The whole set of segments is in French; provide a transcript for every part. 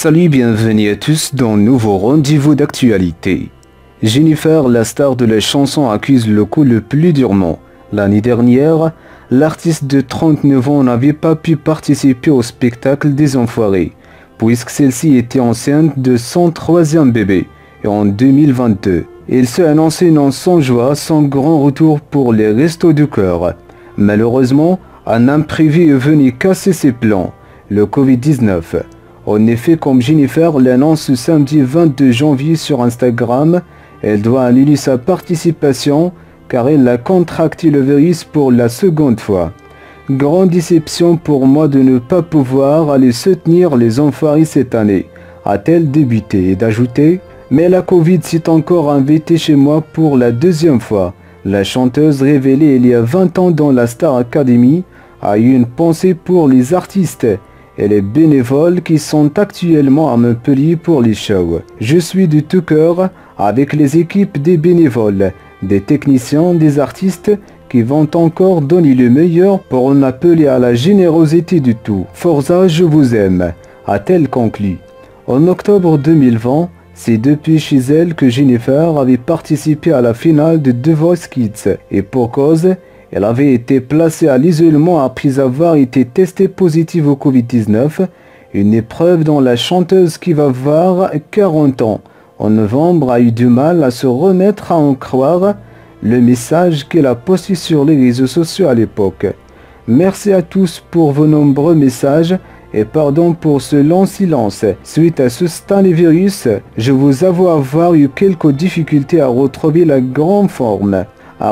Salut, bienvenue à tous dans un nouveau rendez-vous d'actualité. Jennifer, la star de la chanson, accuse le coup le plus durement. L'année dernière, l'artiste de 39 ans n'avait pas pu participer au spectacle des Enfoirés, puisque celle-ci était enceinte de son troisième bébé. Et en 2022, il se annonçait non sans joie son grand retour pour les Restos du Cœur. Malheureusement, un imprévu est venu casser ses plans, le Covid-19. En effet, comme Jennifer l'annonce ce samedi 22 janvier sur Instagram, elle doit annuler sa participation car elle a contracté le virus pour la seconde fois. Grande déception pour moi de ne pas pouvoir aller soutenir les Enfoirés cette année, a-t-elle débuté et d'ajouter « Mais la Covid s'est encore invitée chez moi pour la deuxième fois ». La chanteuse révélée il y a 20 ans dans la Star Academy a eu une pensée pour les artistes et les bénévoles qui sont actuellement à Montpellier pour les shows. Je suis de tout cœur avec les équipes des bénévoles, des techniciens, des artistes qui vont encore donner le meilleur pour en appeler à la générosité de tout. Forza, je vous aime, a-t-elle conclu. En octobre 2020, c'est depuis chez elle que Jennifer avait participé à la finale de The Voice Kids et pour cause, elle avait été placée à l'isolement après avoir été testée positive au Covid-19, une épreuve dont la chanteuse qui va avoir 40 ans en novembre a eu du mal à se remettre à en croire le message qu'elle a posté sur les réseaux sociaux à l'époque. Merci à tous pour vos nombreux messages et pardon pour ce long silence. Suite à ce virus, je vous avoue avoir eu quelques difficultés à retrouver la grande forme.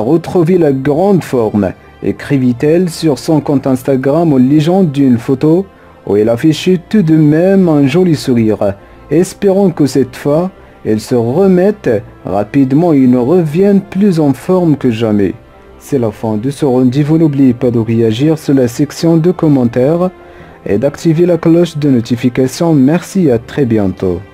Écrivit-elle sur son compte Instagram en liant d'une photo où elle affichait tout de même un joli sourire. Espérons que cette fois, elle se remette rapidement et ne revienne plus en forme que jamais. C'est la fin de ce rendez-vous. N'oubliez pas de réagir sur la section de commentaires et d'activer la cloche de notification. Merci, à très bientôt.